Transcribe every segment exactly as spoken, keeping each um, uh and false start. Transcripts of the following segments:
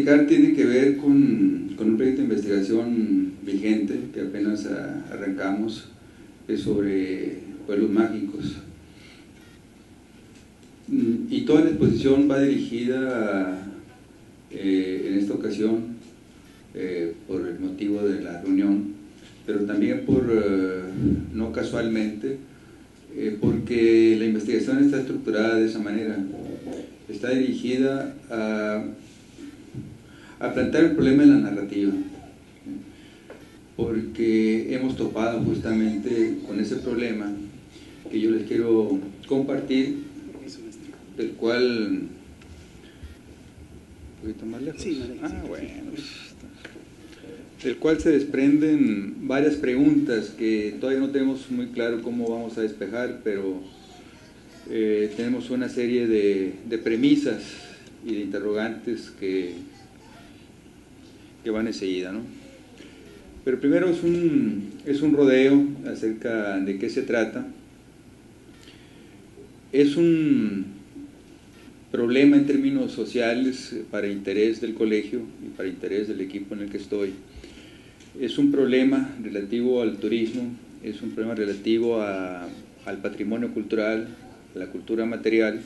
platicar tiene que ver con, con un proyecto de investigación vigente que apenas a, arrancamos, es sobre pueblos mágicos. Y toda la exposición va dirigida a, eh, en esta ocasión, eh, por el motivo de la reunión, pero también por, eh, no casualmente, eh, porque la investigación está estructurada de esa manera. Está dirigida a, a plantear el problema de la narrativa, porque hemos topado justamente con ese problema que yo les quiero compartir, del cual... ¿Un poquito más lejos? Sí, ah, bueno. Del cual se desprenden varias preguntas que todavía no tenemos muy claro cómo vamos a despejar, pero eh, tenemos una serie de, de premisas y de interrogantes que, que van enseguida, ¿no? Pero primero es un, es un rodeo acerca de qué se trata. Es un problema en términos sociales para interés del colegio y para interés del equipo en el que estoy. Es un problema relativo al turismo, es un problema relativo a, al patrimonio cultural, a la cultura material,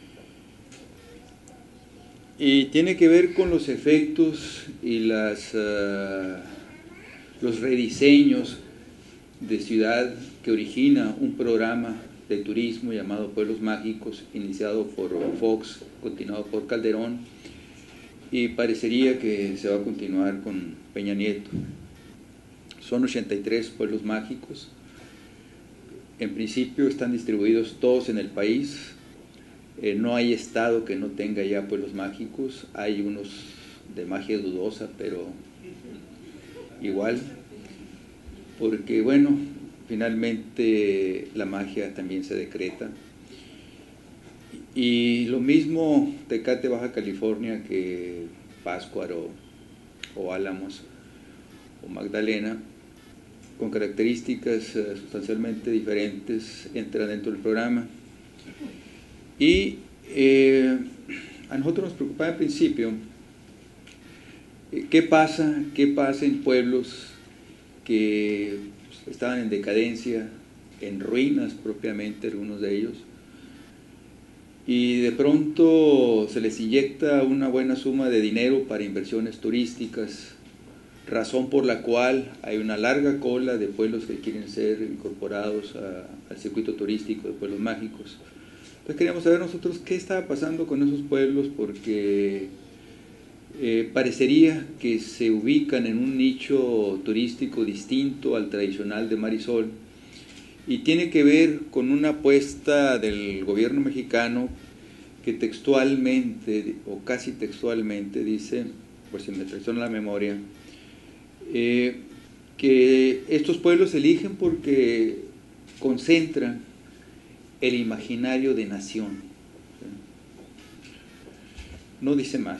y tiene que ver con los efectos y las, uh, los rediseños de ciudad que origina un programa de turismo llamado Pueblos Mágicos, iniciado por Fox, continuado por Calderón, y parecería que se va a continuar con Peña Nieto. Son ochenta y tres pueblos mágicos. En principio están distribuidos todos en el país. Eh, no hay estado que no tenga ya pueblos mágicos. Hay unos de magia dudosa, pero igual, porque bueno, finalmente la magia también se decreta. Y lo mismo Tecate, Baja California, que Pátzcuaro o Álamos o Magdalena, con características uh, sustancialmente diferentes, entra dentro del programa. Y eh, a nosotros nos preocupaba al principio eh, qué pasa, qué pasa en pueblos que pues, estaban en decadencia, en ruinas propiamente algunos de ellos, y de pronto se les inyecta una buena suma de dinero para inversiones turísticas, razón por la cual hay una larga cola de pueblos que quieren ser incorporados a, al circuito turístico de pueblos mágicos. Entonces queríamos saber nosotros qué estaba pasando con esos pueblos, porque eh, parecería que se ubican en un nicho turístico distinto al tradicional de Marisol, y tiene que ver con una apuesta del gobierno mexicano que textualmente, o casi textualmente, dice, pues si me traiciona la memoria, Eh, que estos pueblos se eligen porque concentran el imaginario de nación. No dice más.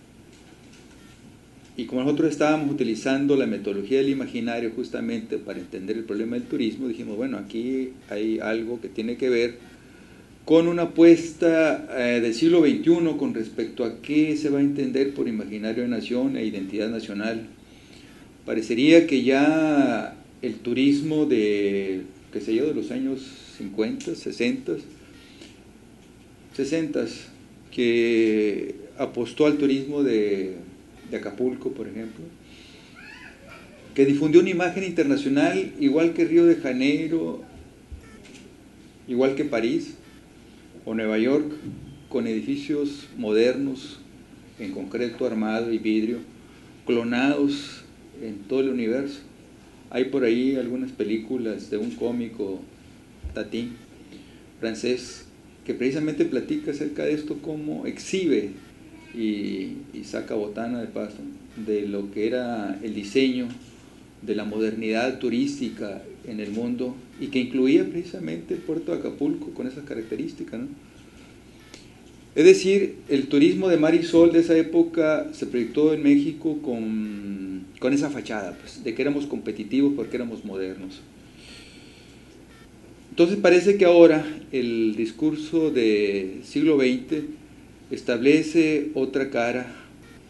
Y como nosotros estábamos utilizando la metodología del imaginario justamente para entender el problema del turismo, dijimos, bueno, aquí hay algo que tiene que ver con una apuesta eh, del siglo veintiuno con respecto a qué se va a entender por imaginario de nación e identidad nacional. Parecería que ya el turismo de, qué sé yo, de los años cincuenta, sesenta, sesenta, que apostó al turismo de, de Acapulco, por ejemplo, que difundió una imagen internacional igual que Río de Janeiro, igual que París o Nueva York, con edificios modernos, en concreto armado y vidrio, clonados en todo el universo. Hay por ahí algunas películas de un cómico Tatín, francés, que precisamente platica acerca de esto, cómo exhibe y, y saca botana de paso de lo que era el diseño de la modernidad turística en el mundo, y que incluía precisamente el puerto de Acapulco con esas características, ¿no? Es decir, el turismo de mar y sol de esa época se proyectó en México con, con esa fachada, pues, de que éramos competitivos porque éramos modernos. Entonces parece que ahora el discurso del siglo veinte establece otra cara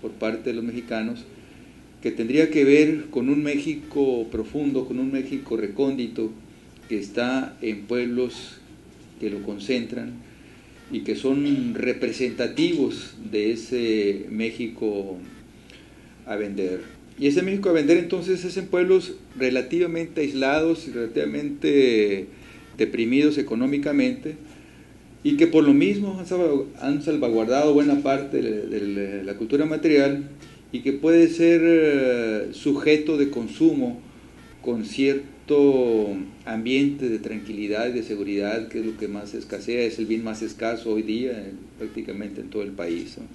por parte de los mexicanos, que tendría que ver con un México profundo, con un México recóndito, que está en pueblos que lo concentran y que son representativos de ese México a vender. Y ese México a vender entonces es en pueblos relativamente aislados y relativamente deprimidos económicamente, y que por lo mismo han salvaguardado buena parte de la cultura material y que puede ser sujeto de consumo con cierto ambiente de tranquilidad y de seguridad, que es lo que más escasea, es el bien más escaso hoy día prácticamente en todo el país, ¿no?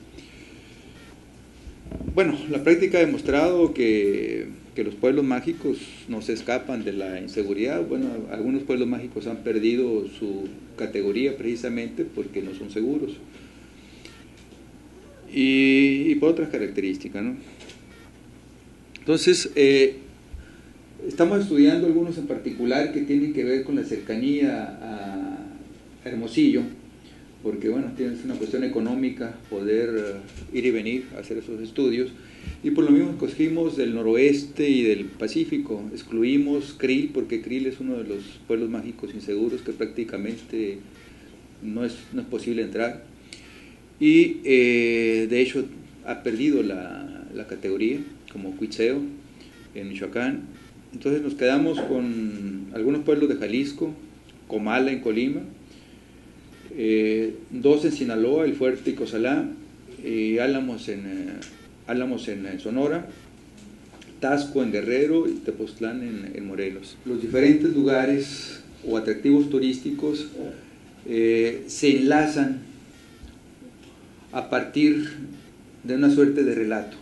Bueno, la práctica ha demostrado que, que los pueblos mágicos no se escapan de la inseguridad. Bueno, algunos pueblos mágicos han perdido su categoría precisamente porque no son seguros. Y, y por otras características, ¿no? Entonces, eh, estamos estudiando algunos en particular que tienen que ver con la cercanía a Hermosillo, porque bueno, tienes una cuestión económica poder uh, ir y venir a hacer esos estudios, y por lo mismo escogimos del noroeste y del Pacífico, excluimos Krill, porque Krill es uno de los pueblos mágicos inseguros que prácticamente no es, no es posible entrar, y eh, de hecho ha perdido la, la categoría, como Cuitzeo en Michoacán. Entonces nos quedamos con algunos pueblos de Jalisco, Comala en Colima, Eh, dos en Sinaloa, El Fuerte y Cozalá, eh, Álamos, en, eh, Álamos en, en Sonora, Tasco en Guerrero y Tepoztlán en, en Morelos. Los diferentes lugares o atractivos turísticos eh, se enlazan a partir de una suerte de relato.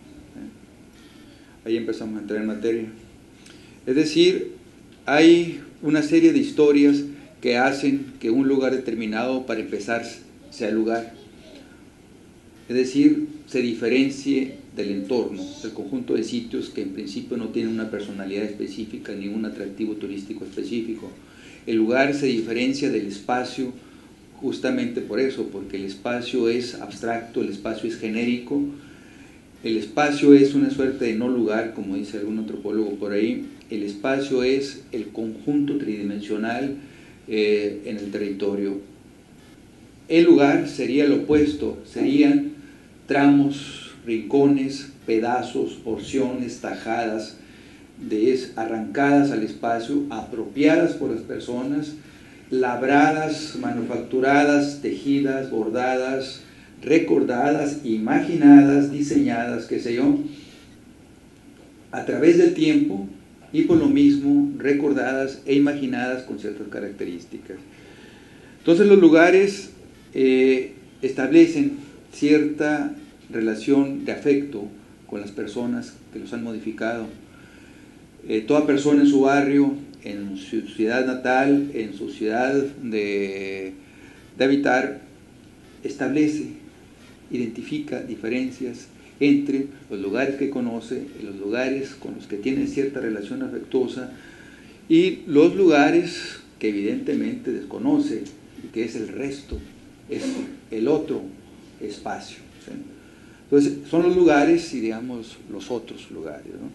Ahí empezamos a entrar en materia. Es decir, hay una serie de historias que hacen que un lugar determinado, para empezar, sea el lugar. Es decir, se diferencie del entorno, del conjunto de sitios que en principio no tienen una personalidad específica, ni un atractivo turístico específico. El lugar se diferencia del espacio justamente por eso, porque el espacio es abstracto, el espacio es genérico, el espacio es una suerte de no lugar, como dice algún antropólogo por ahí. El espacio es el conjunto tridimensional Eh, en el territorio. El lugar sería lo opuesto, serían tramos, rincones, pedazos, porciones, tajadas, de, arrancadas al espacio, apropiadas por las personas, labradas, manufacturadas, tejidas, bordadas, recordadas, imaginadas, diseñadas, qué sé yo, a través del tiempo, y por lo mismo recordadas e imaginadas con ciertas características. Entonces los lugares eh, establecen cierta relación de afecto con las personas que los han modificado. Eh, toda persona en su barrio, en su ciudad natal, en su ciudad de, de habitar, establece, identifica diferencias entre los lugares que conoce, los lugares con los que tiene cierta relación afectuosa y los lugares que evidentemente desconoce, que es el resto, es el otro espacio, ¿sí? Entonces son los lugares y digamos los otros lugares, ¿no?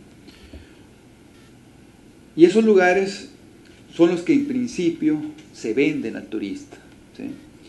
Y esos lugares son los que en principio se venden al turista, ¿sí?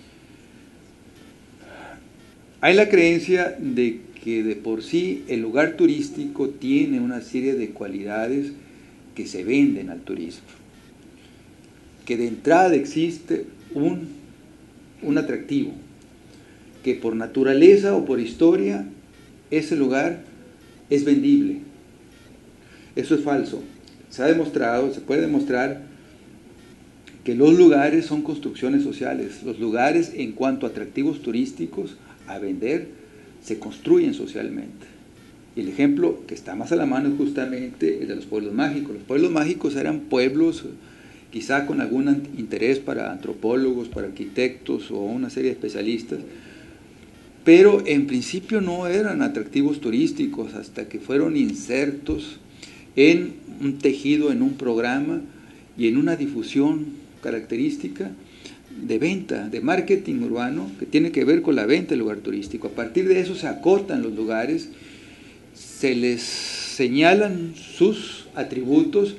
Hay la creencia de que de por sí el lugar turístico tiene una serie de cualidades que se venden al turismo, que de entrada existe un, un atractivo, que por naturaleza o por historia ese lugar es vendible. Eso es falso. Se ha demostrado, se puede demostrar que los lugares son construcciones sociales. Los lugares, en cuanto a atractivos turísticos a vender, se construyen socialmente. Y el ejemplo que está más a la mano es justamente el de los pueblos mágicos. Los pueblos mágicos eran pueblos quizá con algún interés para antropólogos, para arquitectos o una serie de especialistas, pero en principio no eran atractivos turísticos hasta que fueron insertos en un tejido, en un programa y en una difusión característica de venta, de marketing urbano, que tiene que ver con la venta del lugar turístico. A partir de eso se acotan los lugares, se les señalan sus atributos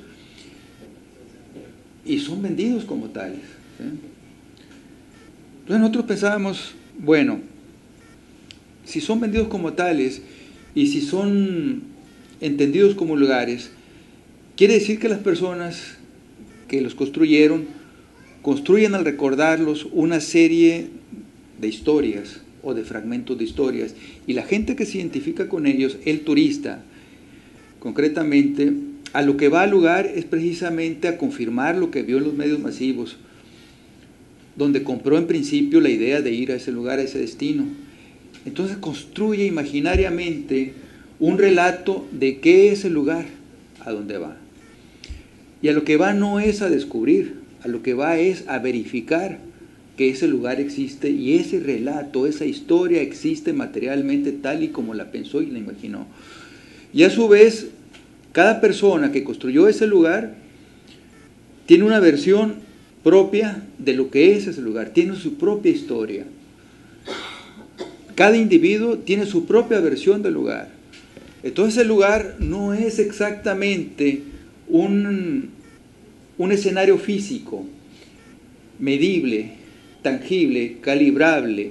y son vendidos como tales, ¿sí? Entonces nosotros pensábamos, bueno, si son vendidos como tales y si son entendidos como lugares, quiere decir que las personas que los construyeron construyen al recordarlos una serie de historias o de fragmentos de historias, y la gente que se identifica con ellos, el turista, concretamente, a lo que va al lugar es precisamente a confirmar lo que vio en los medios masivos, donde compró en principio la idea de ir a ese lugar, a ese destino. Entonces construye imaginariamente un relato de qué es el lugar a donde va. Y a lo que va no es a descubrir, a lo que va es a verificar que ese lugar existe y ese relato, esa historia existe materialmente tal y como la pensó y la imaginó. Y a su vez, cada persona que construyó ese lugar tiene una versión propia de lo que es ese lugar, tiene su propia historia. Cada individuo tiene su propia versión del lugar. Entonces el lugar no es exactamente un, un escenario físico, medible, tangible, calibrable,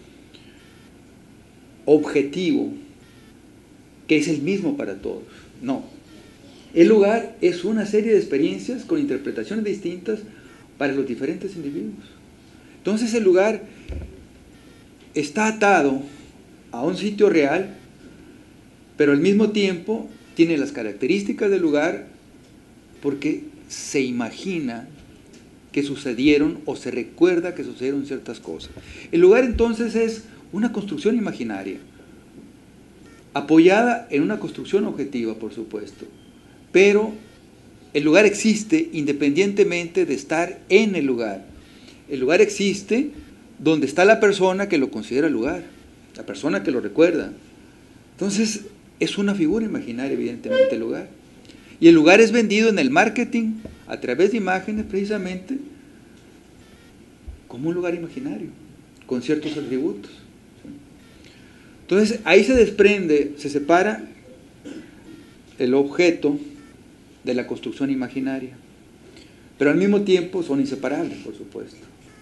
objetivo, que es el mismo para todos. No. El lugar es una serie de experiencias con interpretaciones distintas para los diferentes individuos. Entonces el lugar está atado a un sitio real, pero al mismo tiempo tiene las características del lugar porque se imagina que sucedieron o se recuerda que sucedieron ciertas cosas. El lugar entonces es una construcción imaginaria, apoyada en una construcción objetiva, por supuesto, pero el lugar existe independientemente de estar en el lugar. El lugar existe donde está la persona que lo considera lugar, la persona que lo recuerda. Entonces, es una figura imaginaria, evidentemente, el lugar. Y el lugar es vendido en el marketing, a través de imágenes, precisamente, como un lugar imaginario, con ciertos atributos. Entonces, ahí se desprende, se separa el objeto de la construcción imaginaria, pero al mismo tiempo son inseparables, por supuesto.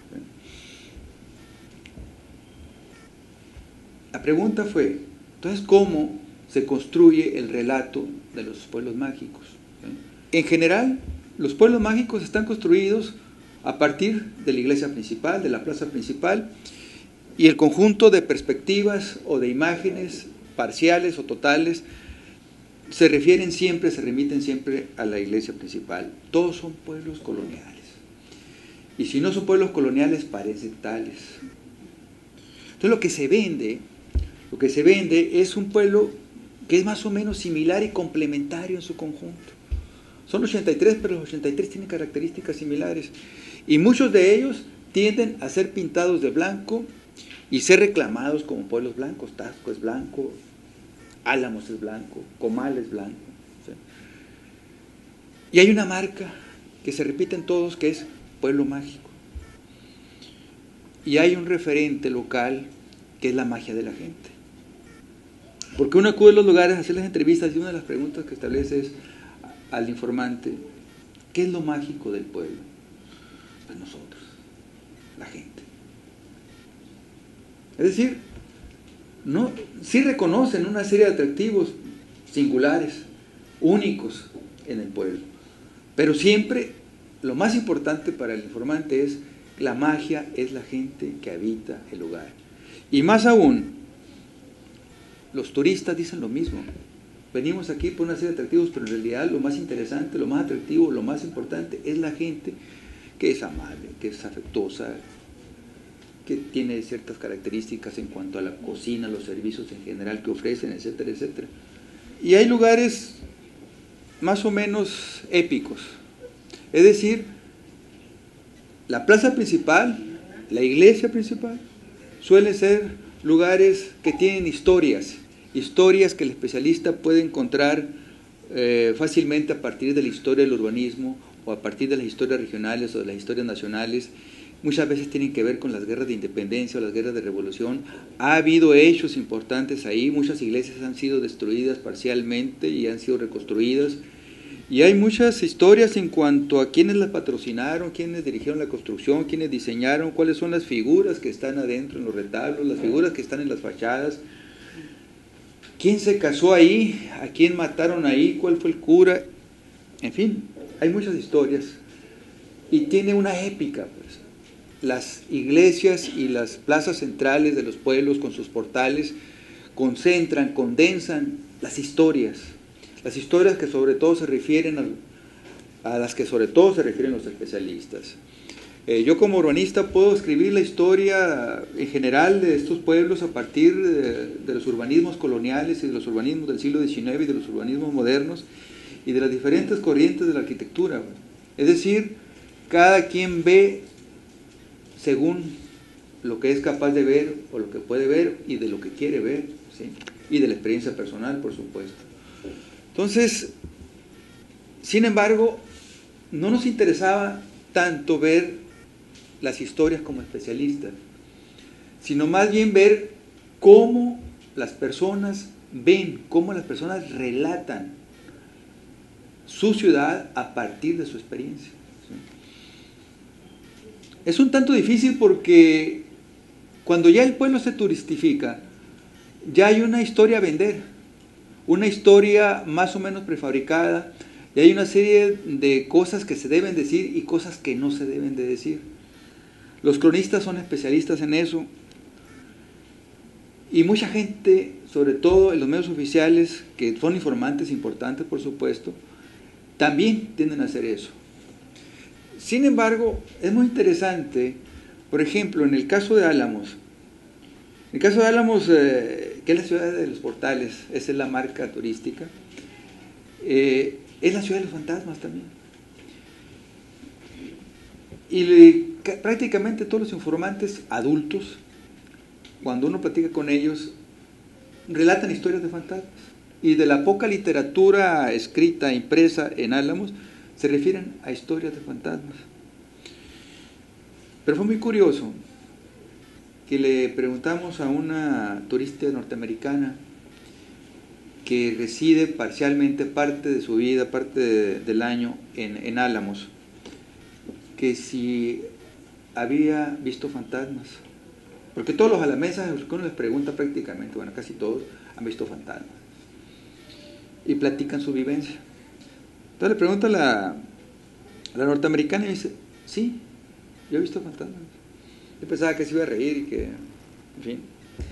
La pregunta fue, entonces, ¿cómo se construye el relato de los pueblos mágicos? En general, los pueblos mágicos están construidos a partir de la iglesia principal, de la plaza principal, y el conjunto de perspectivas o de imágenes parciales o totales se refieren siempre, se remiten siempre a la iglesia principal. Todos son pueblos coloniales. Y si no son pueblos coloniales, parecen tales. Entonces lo que se vende, lo que se vende es un pueblo que es más o menos similar y complementario en su conjunto. Son ochenta y tres, pero los ochenta y tres tienen características similares. Y muchos de ellos tienden a ser pintados de blanco y ser reclamados como pueblos blancos. Taxco es blanco, Álamos es blanco, Comal es blanco. ¿Sí? Y hay una marca que se repite en todos, que es pueblo mágico. Y hay un referente local que es la magia de la gente. Porque uno acude a los lugares a hacer las entrevistas y una de las preguntas que establece es al informante, ¿qué es lo mágico del pueblo? Pues nosotros, la gente. Es decir, no, sí reconocen una serie de atractivos singulares, únicos en el pueblo, pero siempre lo más importante para el informante es la magia, es la gente que habita el lugar. Y más aún, los turistas dicen lo mismo. Venimos aquí por una serie de atractivos, pero en realidad lo más interesante, lo más atractivo, lo más importante es la gente que es amable, que es afectuosa, que tiene ciertas características en cuanto a la cocina, los servicios en general que ofrecen, etcétera, etcétera. Y hay lugares más o menos épicos. Es decir, la plaza principal, la iglesia principal, suelen ser lugares que tienen historias, historias que el especialista puede encontrar eh, fácilmente a partir de la historia del urbanismo o a partir de las historias regionales o de las historias nacionales, muchas veces tienen que ver con las guerras de independencia o las guerras de revolución. Ha habido hechos importantes ahí, muchas iglesias han sido destruidas parcialmente y han sido reconstruidas. Y hay muchas historias en cuanto a quiénes las patrocinaron, quiénes dirigieron la construcción, quiénes diseñaron, cuáles son las figuras que están adentro en los retablos, las figuras que están en las fachadas, quién se casó ahí, a quién mataron ahí, cuál fue el cura, en fin, hay muchas historias. Y tiene una épica, pues. Las iglesias y las plazas centrales de los pueblos con sus portales concentran, condensan las historias. Las historias que sobre todo se refieren a, a las que sobre todo se refieren los especialistas. Eh, yo como urbanista puedo escribir la historia en general de estos pueblos a partir de, de los urbanismos coloniales y de los urbanismos del siglo diecinueve y de los urbanismos modernos y de las diferentes corrientes de la arquitectura. Es decir, cada quien ve según lo que es capaz de ver o lo que puede ver y de lo que quiere ver, ¿sí? Y de la experiencia personal, por supuesto. Entonces, sin embargo, no nos interesaba tanto ver las historias como especialistas, sino más bien ver cómo las personas ven, cómo las personas relatan su ciudad a partir de su experiencia. ¿Sí? Es un tanto difícil porque cuando ya el pueblo se turistifica, ya hay una historia a vender, una historia más o menos prefabricada, y hay una serie de cosas que se deben decir y cosas que no se deben de decir. Los cronistas son especialistas en eso, y mucha gente, sobre todo en los medios oficiales, que son informantes importantes, por supuesto, también tienden a hacer eso. Sin embargo, es muy interesante, por ejemplo, en el caso de Álamos. En el caso de Álamos, eh, que es la ciudad de los portales, esa es la marca turística, eh, es la ciudad de los fantasmas también. Y le, prácticamente todos los informantes adultos, cuando uno platica con ellos, relatan historias de fantasmas. Y de la poca literatura escrita, impresa en Álamos, se refieren a historias de fantasmas. Pero fue muy curioso que le preguntamos a una turista norteamericana que reside parcialmente parte de su vida, parte de, del año en, en Álamos, que si había visto fantasmas. Porque todos los alamesas, los que uno les pregunta prácticamente, bueno, casi todos, han visto fantasmas. Y platican su vivencia. Entonces le pregunta a la, a la norteamericana y dice, sí, yo he visto fantasmas. Yo pensaba que se iba a reír y que, en fin.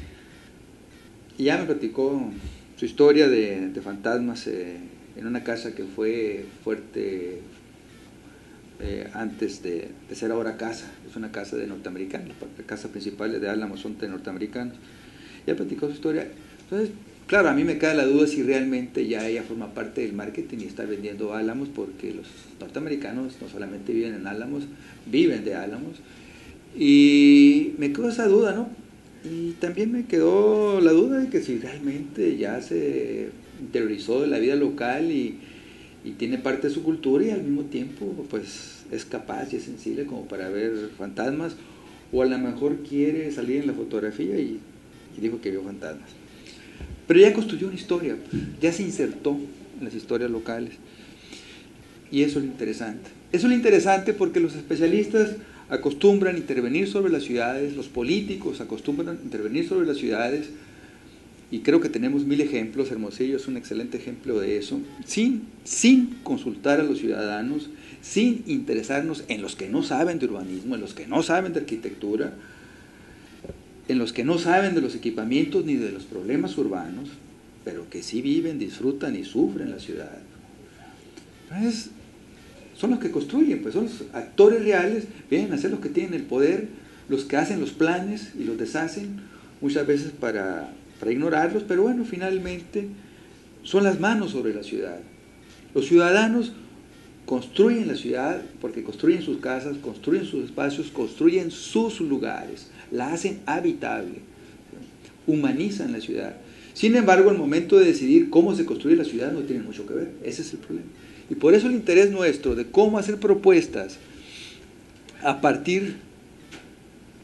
Y ya me platicó su historia de, de fantasmas eh, en una casa que fue fuerte eh, antes de, de ser ahora casa. Es una casa de norteamericanos, las casas principales de Álamos son de norteamericanos. Ya platicó su historia. Entonces, claro, a mí me queda la duda si realmente ya ella forma parte del marketing y está vendiendo Álamos, porque los norteamericanos no solamente viven en Álamos, viven de Álamos. Y me quedó esa duda, ¿no? Y también me quedó la duda de que si realmente ya se interiorizó de la vida local y, y tiene parte de su cultura y al mismo tiempo pues es capaz y es sensible como para ver fantasmas, o a lo mejor quiere salir en la fotografía y, y dijo que vio fantasmas. Pero ya construyó una historia, ya se insertó en las historias locales. Y eso es lo interesante. Eso es lo interesante porque los especialistas acostumbran a intervenir sobre las ciudades, los políticos acostumbran a intervenir sobre las ciudades, y creo que tenemos mil ejemplos. Hermosillo es un excelente ejemplo de eso, sin, sin consultar a los ciudadanos, sin interesarnos en los que no saben de urbanismo, en los que no saben de arquitectura, en los que no saben de los equipamientos ni de los problemas urbanos, pero que sí viven, disfrutan y sufren la ciudad. Entonces, son los que construyen, pues son los actores reales, vienen a ser los que tienen el poder, los que hacen los planes y los deshacen, muchas veces para, para ignorarlos, pero bueno, finalmente son las manos sobre la ciudad. Los ciudadanos construyen la ciudad porque construyen sus casas, construyen sus espacios, construyen sus lugares, la hacen habitable, humanizan la ciudad. Sin embargo, al momento de decidir cómo se construye la ciudad no tiene mucho que ver, ese es el problema. Y por eso el interés nuestro de cómo hacer propuestas a partir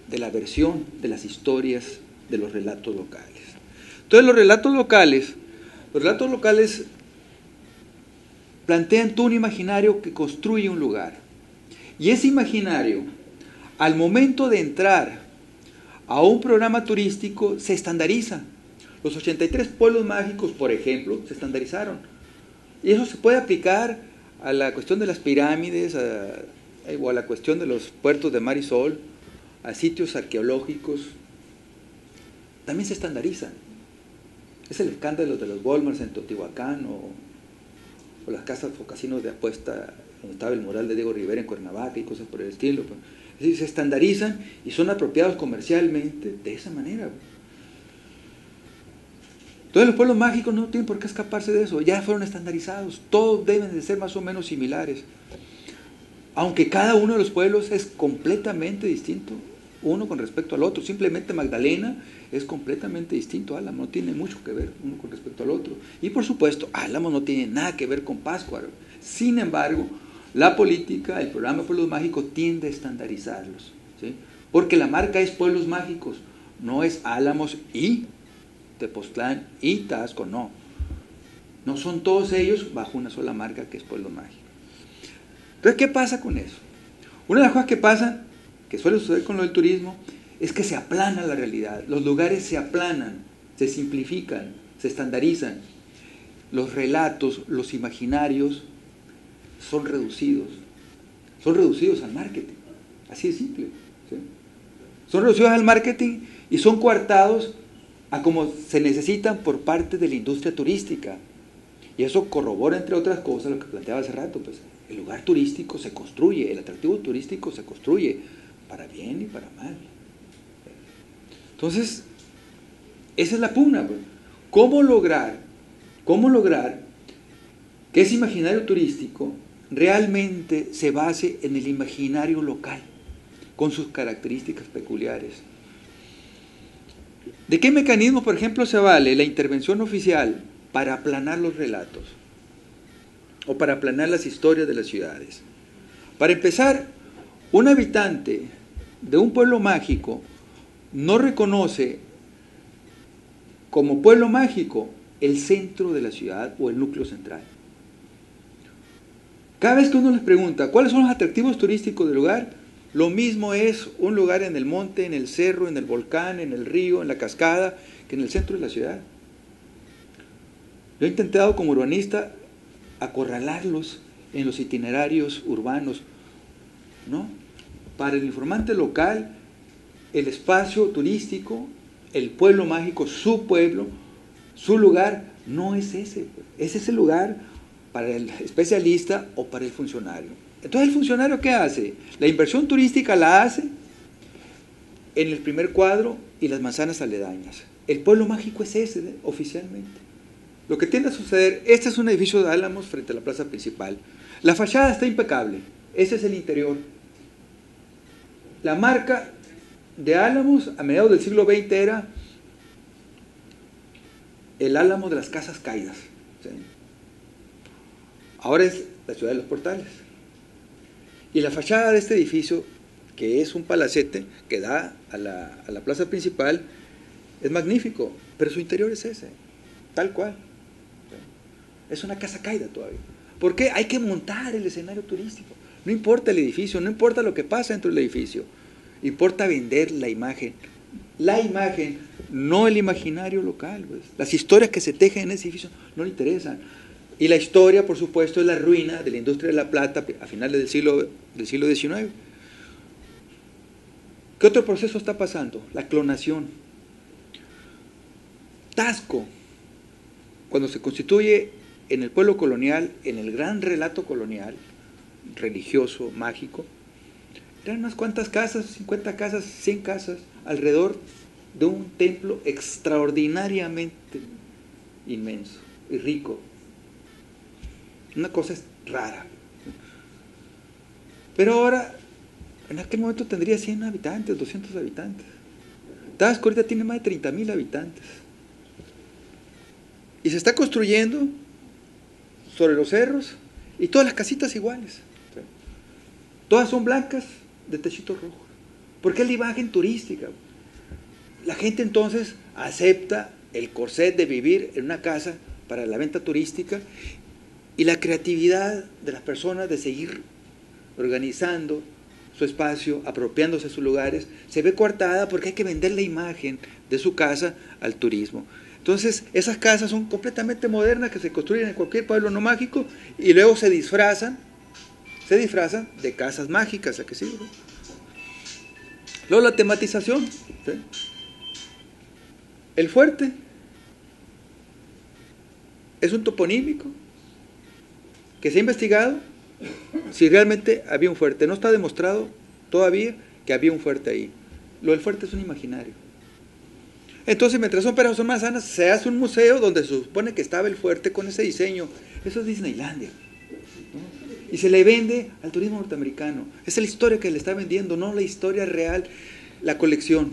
de la versión de las historias de los relatos locales. Entonces los relatos locales, los relatos locales plantean todo un imaginario que construye un lugar. Y ese imaginario, al momento de entrar a un programa turístico, se estandariza. Los ochenta y tres pueblos mágicos, por ejemplo, se estandarizaron. Y eso se puede aplicar a la cuestión de las pirámides, a, o a la cuestión de los puertos de mar y sol, a sitios arqueológicos. También se estandarizan. Es el escándalo de los Walmarts en Teotihuacán o, o las casas o casinos de apuesta donde estaba el mural de Diego Rivera en Cuernavaca y cosas por el estilo. Es decir, se estandarizan y son apropiados comercialmente de esa manera. Entonces los pueblos mágicos no tienen por qué escaparse de eso, ya fueron estandarizados, todos deben de ser más o menos similares. Aunque cada uno de los pueblos es completamente distinto, uno con respecto al otro. Simplemente Magdalena es completamente distinto a Álamo, no tiene mucho que ver uno con respecto al otro. Y por supuesto, Álamo no tiene nada que ver con Pátzcuaro. Sin embargo, la política, el programa de Pueblos Mágicos tiende a estandarizarlos, ¿sí? Porque la marca es Pueblos Mágicos, no es Álamos y Tepoztlán y Taxco, no. No son todos ellos bajo una sola marca que es Pueblo Mágico. Entonces, ¿qué pasa con eso? Una de las cosas que pasa, que suele suceder con lo del turismo, es que se aplana la realidad. Los lugares se aplanan, se simplifican, se estandarizan. Los relatos, los imaginarios son reducidos. Son reducidos al marketing. Así de simple, ¿sí? Son reducidos al marketing y son coartados a como se necesitan por parte de la industria turística. Y eso corrobora, entre otras cosas, lo que planteaba hace rato. Pues, el lugar turístico se construye, el atractivo turístico se construye para bien y para mal. Entonces, esa es la pugna. Pues. ¿Cómo lograr, cómo lograr que ese imaginario turístico realmente se base en el imaginario local, con sus características peculiares? ¿De qué mecanismo, por ejemplo, se vale la intervención oficial para aplanar los relatos o para aplanar las historias de las ciudades? Para empezar, un habitante de un pueblo mágico no reconoce como pueblo mágico el centro de la ciudad o el núcleo central. Cada vez que uno les pregunta cuáles son los atractivos turísticos del lugar, lo mismo es un lugar en el monte, en el cerro, en el volcán, en el río, en la cascada, que en el centro de la ciudad. Yo he intentado como urbanista acorralarlos en los itinerarios urbanos, ¿no? Para el informante local, el espacio turístico, el pueblo mágico, su pueblo, su lugar, no es ese. Es ese lugar para el especialista o para el funcionario. Entonces, ¿el funcionario qué hace? La inversión turística la hace en el primer cuadro y las manzanas aledañas. El pueblo mágico es ese, ¿eh? Oficialmente. Lo que tiende a suceder, este es un edificio de Álamos frente a la plaza principal. La fachada está impecable, ese es el interior. La marca de Álamos a mediados del siglo veinte era el Álamo de las casas caídas, ¿sí? Ahora es la ciudad de los portales. Y la fachada de este edificio, que es un palacete que da a la, a la plaza principal, es magnífico, pero su interior es ese, tal cual. Es una casa caída todavía. ¿Por qué? Hay que montar el escenario turístico. No importa el edificio, no importa lo que pasa dentro del edificio. Importa vender la imagen. La imagen, no el imaginario local. Pues. Las historias que se tejen en ese edificio no le interesan. Y la historia, por supuesto, es la ruina de la industria de la plata a finales del siglo, del siglo diecinueve. ¿Qué otro proceso está pasando? La clonación. Taxco, cuando se constituye en el pueblo colonial, en el gran relato colonial, religioso, mágico, eran unas cuantas casas, cincuenta casas, cien casas, alrededor de un templo extraordinariamente inmenso y rico. Una cosa es rara. Pero ahora, en aquel momento tendría cien habitantes, doscientos habitantes. Taxco ahorita tiene más de treinta mil habitantes. Y se está construyendo sobre los cerros y todas las casitas iguales. Todas son blancas de techito rojo. Porque es la imagen turística. La gente entonces acepta el corset de vivir en una casa para la venta turística y la creatividad de las personas de seguir organizando su espacio, apropiándose de sus lugares, se ve coartada porque hay que vender la imagen de su casa al turismo. Entonces, esas casas son completamente modernas que se construyen en cualquier pueblo no mágico y luego se disfrazan, se disfrazan de casas mágicas, ¿a qué sí? Luego la tematización, ¿sí? El fuerte es un toponímico que se ha investigado si realmente había un fuerte. No está demostrado todavía que había un fuerte ahí. Lo del fuerte es un imaginario. Entonces, mientras son peras o son manzanas, se hace un museo donde se supone que estaba el fuerte con ese diseño. Eso es Disneylandia, ¿no? Y se le vende al turismo norteamericano. Esa es la historia que le está vendiendo, no la historia real, la colección.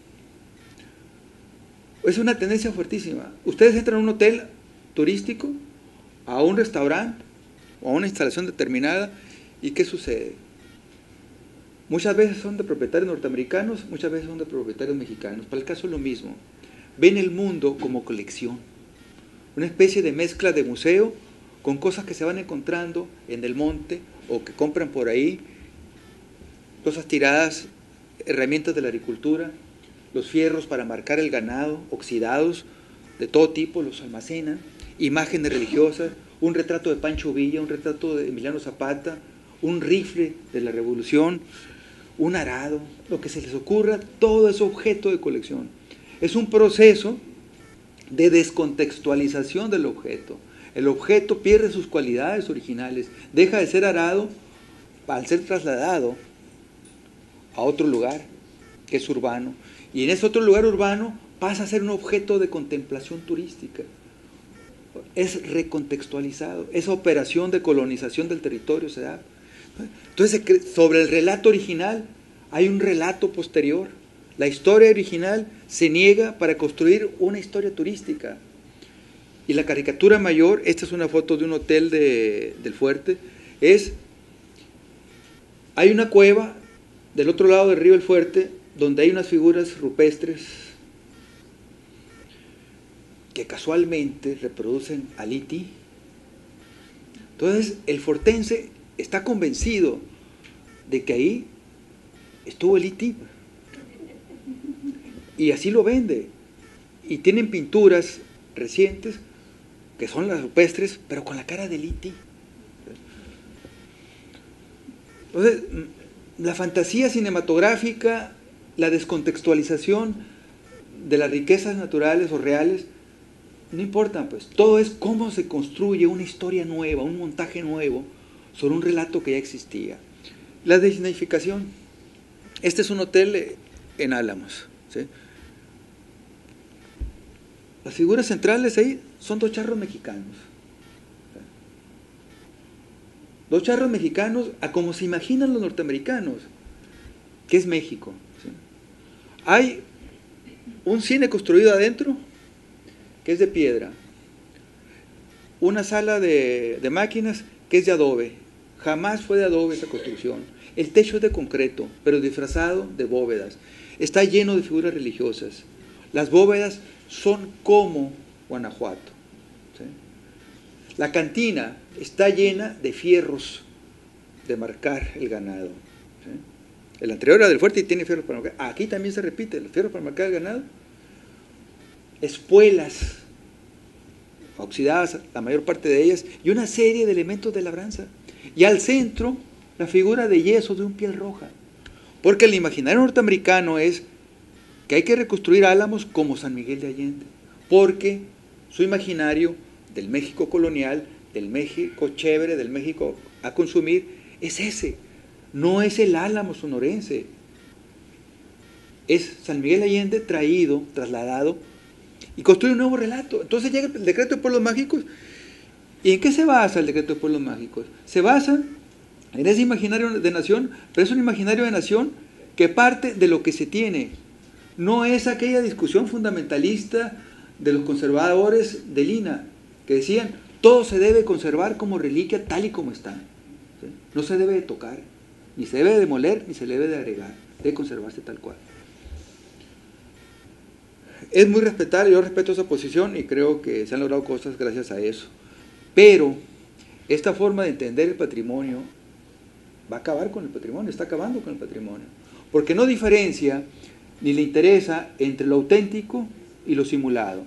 Es una tendencia fuertísima. Ustedes entran a un hotel turístico, a un restaurante o a una instalación determinada, ¿y qué sucede? Muchas veces son de propietarios norteamericanos, muchas veces son de propietarios mexicanos. Para el caso es lo mismo. Ven el mundo como colección, una especie de mezcla de museo con cosas que se van encontrando en el monte o que compran por ahí, cosas tiradas, herramientas de la agricultura, los fierros para marcar el ganado, oxidados, de todo tipo, los almacenan, imágenes religiosas, un retrato de Pancho Villa, un retrato de Emiliano Zapata, un rifle de la Revolución, un arado, lo que se les ocurra, todo es objeto de colección. Es un proceso de descontextualización del objeto. El objeto pierde sus cualidades originales, deja de ser arado al ser trasladado a otro lugar que es urbano. Y en ese otro lugar urbano pasa a ser un objeto de contemplación turística. Es recontextualizado, esa operación de colonización del territorio se da. Entonces, sobre el relato original hay un relato posterior. La historia original se niega para construir una historia turística. Y la caricatura mayor, esta es una foto de un hotel de, del Fuerte, es, hay una cueva del otro lado del río El Fuerte, donde hay unas figuras rupestres que casualmente reproducen al I T. Entonces, el fortense está convencido de que ahí estuvo el I T y así lo vende. Y tienen pinturas recientes que son las rupestres, pero con la cara del I T. Entonces, la fantasía cinematográfica, la descontextualización de las riquezas naturales o reales, no importa, pues, todo es cómo se construye una historia nueva, un montaje nuevo sobre un relato que ya existía. La disneyficación. Este es un hotel en Álamos, ¿sí? Las figuras centrales ahí son dos charros mexicanos. Dos charros mexicanos a como se imaginan los norteamericanos, que es México, ¿sí? Hay un cine construido adentro, que es de piedra, una sala de, de máquinas que es de adobe, jamás fue de adobe esa construcción, el techo es de concreto, pero disfrazado de bóvedas, está lleno de figuras religiosas, las bóvedas son como Guanajuato, ¿sí? La cantina está llena de fierros de marcar el ganado, ¿sí? El anterior era del Fuerte y tiene fierros para marcar, aquí también se repite, los fierros para marcar el ganado, espuelas oxidadas, la mayor parte de ellas, y una serie de elementos de labranza. Y al centro, la figura de yeso de un piel roja. Porque el imaginario norteamericano es que hay que reconstruir Álamos como San Miguel de Allende. Porque su imaginario del México colonial, del México chévere, del México a consumir, es ese. No es el Álamo sonorense. Es San Miguel de Allende traído, trasladado, y construye un nuevo relato. Entonces llega el decreto de pueblos mágicos. ¿Y en qué se basa el decreto de pueblos mágicos? Se basa en ese imaginario de nación, pero es un imaginario de nación que parte de lo que se tiene. No es aquella discusión fundamentalista de los conservadores del I N A, que decían, todo se debe conservar como reliquia tal y como está, ¿sí? No se debe de tocar, ni se debe de demoler, ni se debe de agregar. debe conservarse tal cual. Es muy respetable, yo respeto esa posición y creo que se han logrado cosas gracias a eso. Pero esta forma de entender el patrimonio va a acabar con el patrimonio, está acabando con el patrimonio. Porque no diferencia ni le interesa entre lo auténtico y lo simulado.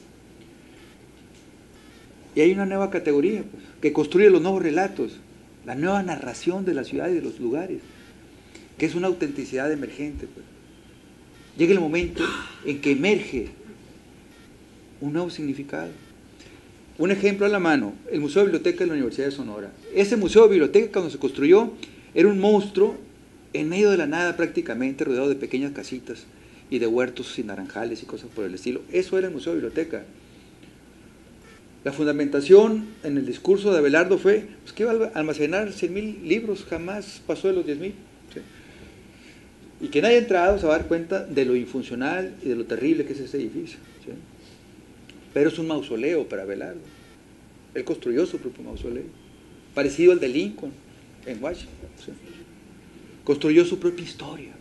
Y hay una nueva categoría pues, que construye los nuevos relatos, la nueva narración de la ciudad y de los lugares, que es una autenticidad emergente. Pues. Llega el momento en que emerge un nuevo significado. Un ejemplo a la mano, el Museo de Biblioteca de la Universidad de Sonora. Ese Museo de Biblioteca, cuando se construyó, era un monstruo en medio de la nada prácticamente, rodeado de pequeñas casitas y de huertos y naranjales y cosas por el estilo. Eso era el Museo de Biblioteca. La fundamentación en el discurso de Abelardo fue pues, que iba a almacenar cien mil libros, jamás pasó de los diez mil. ¿Sí? Y quien haya entrado se va a dar cuenta de lo infuncional y de lo terrible que es ese edificio. ¿Sí? Pero es un mausoleo para Abelardo. Él construyó su propio mausoleo, parecido al de Lincoln en Washington. ¿Sí? Construyó su propia historia.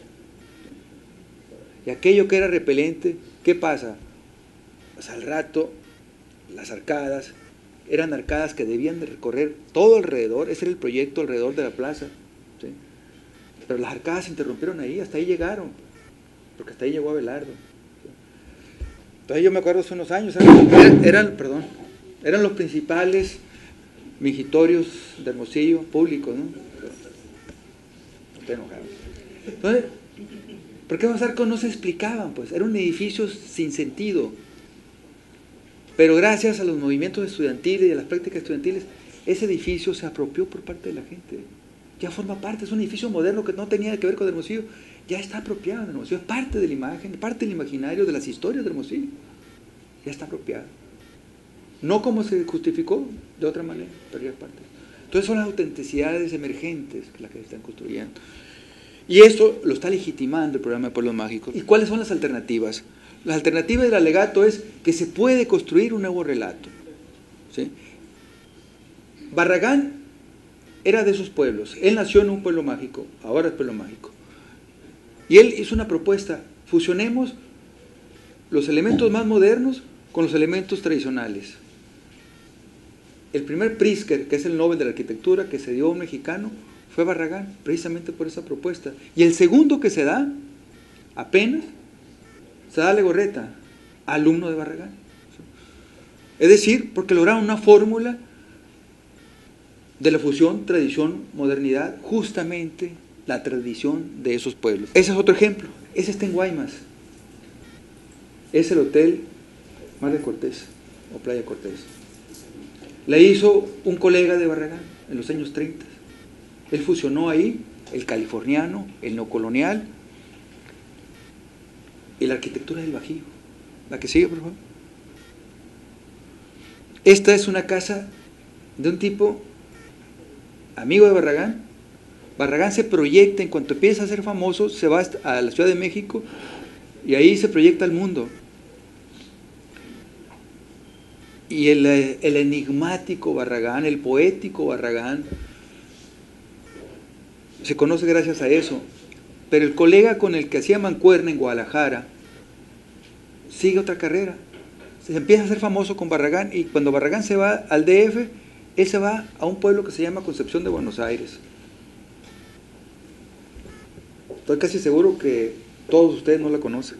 Y aquello que era repelente, ¿qué pasa? Pues al rato, las arcadas, eran arcadas que debían de recorrer todo alrededor, ese era el proyecto alrededor de la plaza. ¿Sí? Pero las arcadas se interrumpieron ahí, hasta ahí llegaron, porque hasta ahí llegó Abelardo. ¿Sí? Entonces yo me acuerdo hace unos años, eran, eran, perdón, eran los principales mingitorios de Hermosillo, públicos, ¿no? Estoy enojado. Entonces, ¿por qué Bazarco no se explicaban? Pues eran edificios sin sentido. Pero gracias a los movimientos estudiantiles y a las prácticas estudiantiles, ese edificio se apropió por parte de la gente. Ya forma parte, es un edificio moderno que no tenía que ver con Hermosillo, ya está apropiado de Hermosillo, es parte de la imagen, parte del imaginario, de las historias de Hermosillo. Ya está apropiado. No como se justificó de otra manera, pero ya es parte. Entonces son las autenticidades emergentes las que se están construyendo. Y esto lo está legitimando el programa de Pueblos Mágicos. ¿Y cuáles son las alternativas? La alternativa del alegato es que se puede construir un nuevo relato. ¿Sí? Barragán era de esos pueblos. Él nació en un pueblo mágico, ahora es pueblo mágico. Y él hizo una propuesta, fusionemos los elementos más modernos con los elementos tradicionales. El primer Pritzker, que es el Nobel de la Arquitectura que se dio a un mexicano, fue Barragán, precisamente por esa propuesta. Y el segundo que se da, apenas, se da a Legorreta, alumno de Barragán. Es decir, porque lograron una fórmula de la fusión tradición-modernidad, justamente la tradición de esos pueblos. Ese es otro ejemplo, ese está en Guaymas. Es el Hotel Mar de Cortés, o Playa Cortés. La hizo un colega de Barragán en los años treinta. Él fusionó ahí el californiano, el neocolonial y la arquitectura del Bajío. La que sigue, por favor. Esta es una casa de un tipo amigo de Barragán. Barragán se proyecta, en cuanto empieza a ser famoso, se va a la Ciudad de México y ahí se proyecta al mundo. Y el, el enigmático Barragán, el poético Barragán, se conoce gracias a eso. Pero el colega con el que hacía mancuerna en Guadalajara sigue otra carrera. Se empieza a hacer famoso con Barragán y cuando Barragán se va al D F, él se va a un pueblo que se llama Concepción de Buenos Aires. Estoy casi seguro que todos ustedes no la conocen.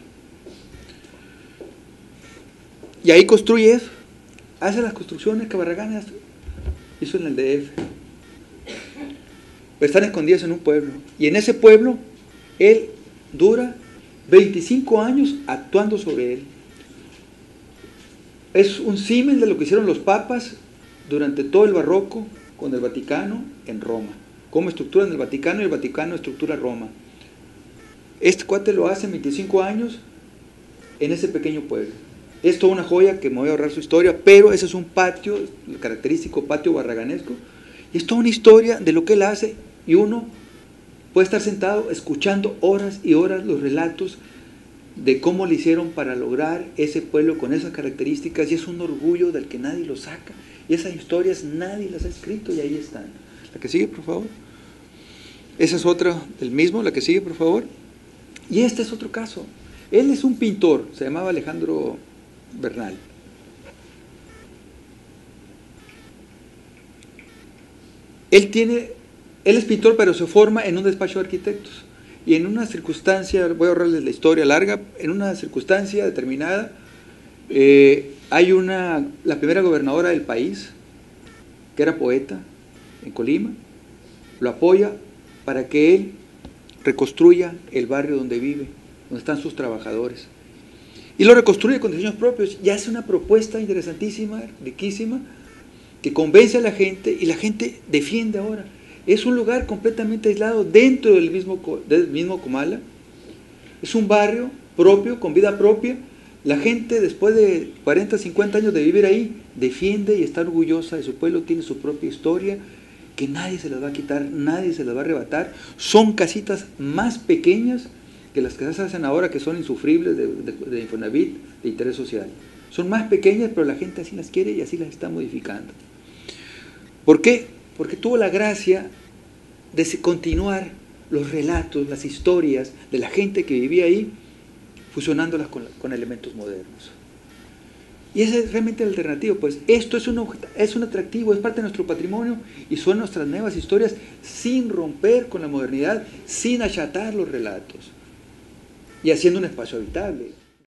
Y ahí construye eso. Hace las construcciones que Barragán hizo en el D F. Están escondidas en un pueblo. Y en ese pueblo, él dura veinticinco años actuando sobre él. Es un símil de lo que hicieron los papas durante todo el barroco con el Vaticano en Roma. Cómo estructuran el Vaticano y el Vaticano estructura Roma. Este cuate lo hace en veinticinco años en ese pequeño pueblo. Es toda una joya que me voy a ahorrar su historia, pero ese es un patio, el característico patio barraganesco, y es toda una historia de lo que él hace, y uno puede estar sentado escuchando horas y horas los relatos de cómo le hicieron para lograr ese pueblo con esas características, y es un orgullo del que nadie lo saca, y esas historias nadie las ha escrito, y ahí están. La que sigue, por favor. Esa es otra del mismo, la que sigue, por favor. Y este es otro caso. Él es un pintor, se llamaba Alejandro Bernal. Él tiene, él es pintor, pero se forma en un despacho de arquitectos. Y en una circunstancia, voy a ahorrarles la historia larga, en una circunstancia determinada, eh, hay una, la primera gobernadora del país, que era poeta, en Colima, lo apoya para que él reconstruya el barrio donde vive, donde están sus trabajadores. Y lo reconstruye con diseños propios y hace una propuesta interesantísima, riquísima, que convence a la gente y la gente defiende ahora. Es un lugar completamente aislado dentro del mismo, del mismo Comala. Es un barrio propio, con vida propia. La gente, después de cuarenta, cincuenta años de vivir ahí, defiende y está orgullosa de su pueblo, tiene su propia historia, que nadie se las va a quitar, nadie se las va a arrebatar. Son casitas más pequeñas que las que se hacen ahora, que son insufribles de, de, de Infonavit, de interés social. Son más pequeñas, pero la gente así las quiere y así las está modificando. ¿Por qué? Porque tuvo la gracia de continuar los relatos, las historias de la gente que vivía ahí, fusionándolas con, con elementos modernos. Y ese es realmente el alternativo, pues esto es un, es un atractivo, es parte de nuestro patrimonio y son nuestras nuevas historias sin romper con la modernidad, sin achatar los relatos y haciendo un espacio habitable.